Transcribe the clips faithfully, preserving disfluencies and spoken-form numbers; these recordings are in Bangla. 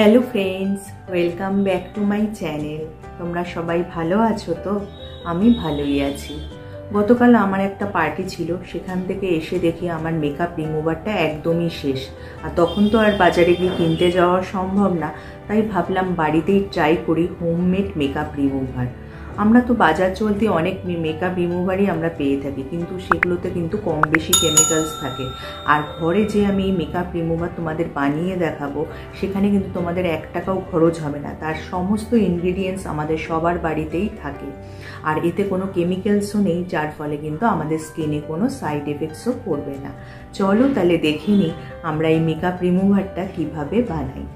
Hello friends, welcome back to my channel. তোমরা সবাই ভালো আছো তো? আমি ভালোই আছি। গতকাল আমার একটা পার্টি ছিল, সেখান থেকে এসে দেখি আমার মেকআপ রিমুভারটা একদমই শেষ। আর তখন তো আর বাজারে গিয়ে কিনতে যাওয়া সম্ভব না, তাই ভাবলাম বাড়িতেই ট্রাই করি হোমমেড মেকআপ রিমুভার। আমরা তো বাজার চলতে অনেক মেকআপ রিমুভারই আমরা পেয়ে থাকি, কিন্তু সেগুলোতে কিন্তু কম বেশি কেমিক্যালস থাকে। আর ঘরে যে আমি মেকআপ রিমুভার তোমাদের বানিয়ে দেখাবো, সেখানে কিন্তু তোমাদের এক টাকাও খরচ হবে না। তার সমস্ত ইনগ্রিডিয়েন্টস আমাদের সবার বাড়িতেই থাকে, আর এতে কোনো কেমিক্যালসও নেই, যার ফলে কিন্তু আমাদের স্কিনে কোনো সাইড এফেক্টসও পড়বে না। চলো তাহলে দেখে নিই আমরা এই মেকআপ রিমুভারটা কিভাবে বানাই।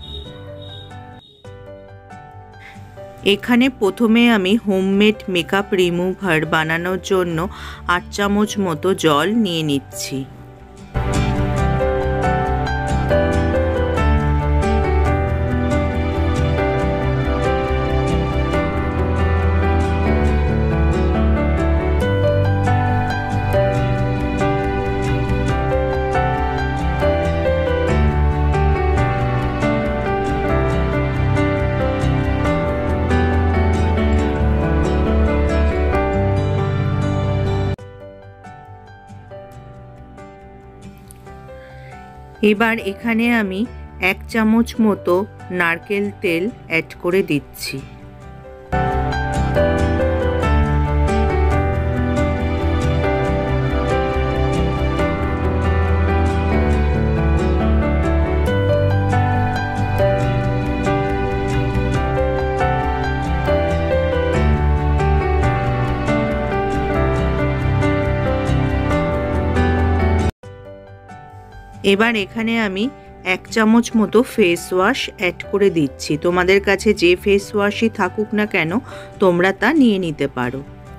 এখানে প্রথমে আমি হোমমেড মেকআপ রিমুভার বানানোর জন্য আট চামচ মতো জল নিয়ে নিচ্ছি। এবার এখানে আমি এক চামচ মতো নারকেল তেল অ্যাড করে দিচ্ছি। এবার এখানে আমি এক চামচ মতো ফেস ওয়াশ অ্যাড করে দিচ্ছি। তোমাদের কাছে যে ফেস ওয়াশই থাকুক না কেন, তোমরা তা নিয়ে নিতে পারো।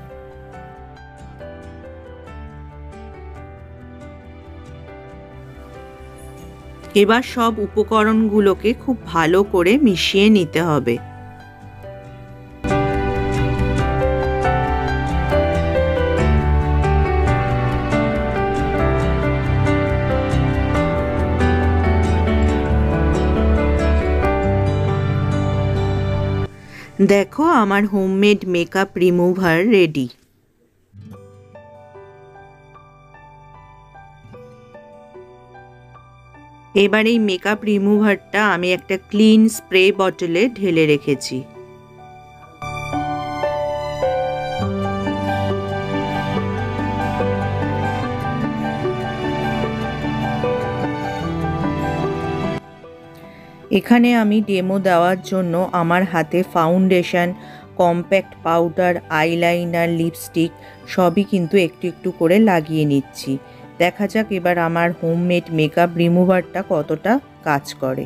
এবার সব উপকরণগুলোকে খুব ভালো করে মিশিয়ে নিতে হবে। দেখো আমার হোমমেড মেকআপ রিমুভার রেডি। এবার এই মেকআপ রিমুভারটা আমি একটা ক্লিন স্প্রে বটলে ঢেলে রেখেছি। এখানে আমি ডেমো দেওয়ার জন্য আমার হাতে foundation, compact powder, eyeliner, lipstick সবই কিন্তু একটু একটু করে লাগিয়ে নিচ্ছি। দেখা যাক এবার আমার হোমমেড মেকআপ রিমুভারটা কতটা কাজ করে।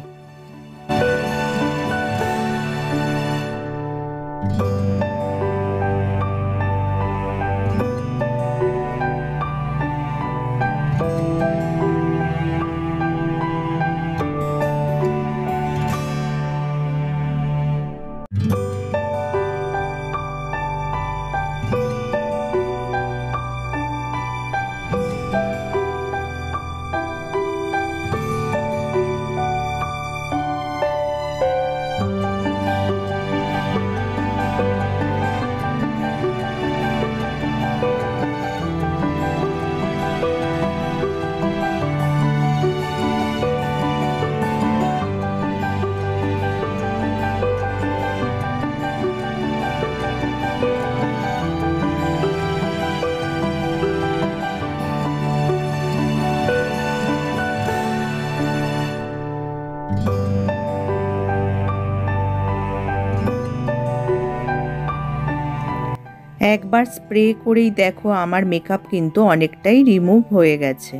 একবার স্প্রে করেই দেখো আমার মেকআপ কিন্তু অনেকটাই রিমুভ হয়ে গেছে।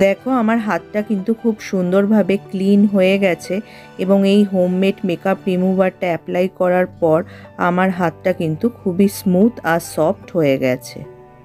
দেখো আমার হাতটা কিন্তু খুব সুন্দরভাবে ক্লিন হয়ে গেছে এবং এই হোমমেড মেকআপ রিমুভারটা অ্যাপ্লাই করার পর আমার হাতটা কিন্তু খুবই স্মুথ আর সফট হয়ে গেছে।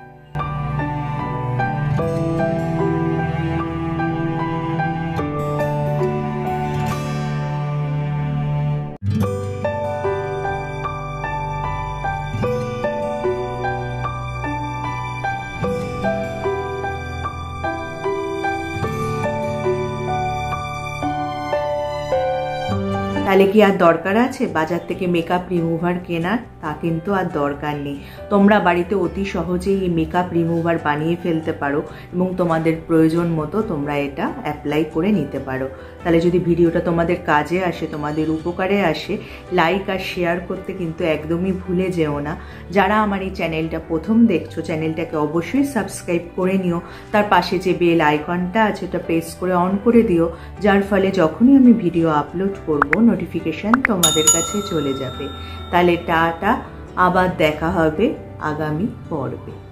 তাহলে কি আর দরকার আছে বাজার থেকে মেকআপ রিমুভার কেনার? তা কিন্তু আর দরকার নেই। তোমরা বাড়িতে অতি সহজেই এই মেকআপ রিমুভার বানিয়ে ফেলতে পারো এবং তোমাদের প্রয়োজন মতো তোমরা এটা অ্যাপ্লাই করে নিতে পারো। তাহলে যদি ভিডিওটা তোমাদের কাজে আসে, তোমাদের উপকারে আসে, লাইক আর শেয়ার করতে কিন্তু একদমই ভুলে যেও না। যারা আমার এই চ্যানেলটা প্রথম দেখছো, চ্যানেলটাকে অবশ্যই সাবস্ক্রাইব করে নিও। তার পাশে যে বেল আইকনটা আছে ওটা প্রেস করে অন করে দিও, যার ফলে যখনই আমি ভিডিও আপলোড করব নোটিফিকেশান তোমাদের কাছে চলে যাবে। তাহলে টাটা, আবার দেখা হবে আগামী পর্বে।